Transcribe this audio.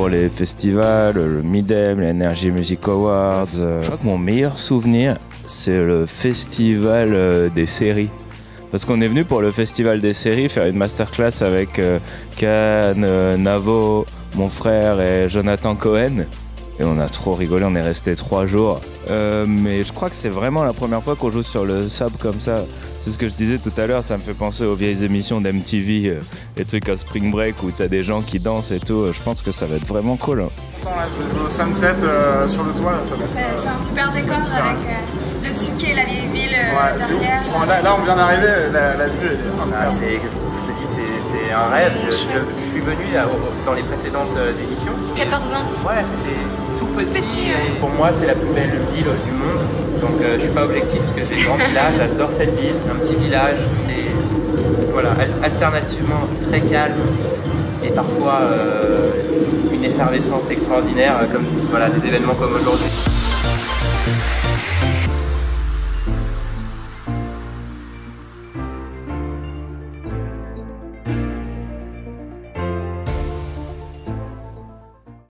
pour les festivals, le Midem, l'Energy Music Awards. Je crois que mon meilleur souvenir, c'est le festival des séries. Parce qu'on est venu pour le festival des séries faire une masterclass avec Can, Navo, mon frère et Jonathan Cohen. Et on a trop rigolé, on est resté 3 jours. Mais je crois que c'est vraiment la première fois qu'on joue sur le sable comme ça. C'est ce que je disais tout à l'heure, ça me fait penser aux vieilles émissions d'MTV, les trucs à Spring Break où t'as des gens qui dansent et tout. Je pense que ça va être vraiment cool. Je joue au sunset sur le toit. C'est un super décor avec le Suquet, la vieille ville derrière. Bon, là, on vient d'arriver, la vue est... Je te dis, c'est un rêve. Je suis venu dans les précédentes éditions. 14 ans. Ouais, c'était tout petit. Et pour moi, c'est la plus belle ville du monde. Donc je suis pas objectif parce que j'ai grand village, j'adore cette ville. Un petit village, c'est voilà, alternativement très calme et parfois une effervescence extraordinaire comme voilà, des événements comme aujourd'hui.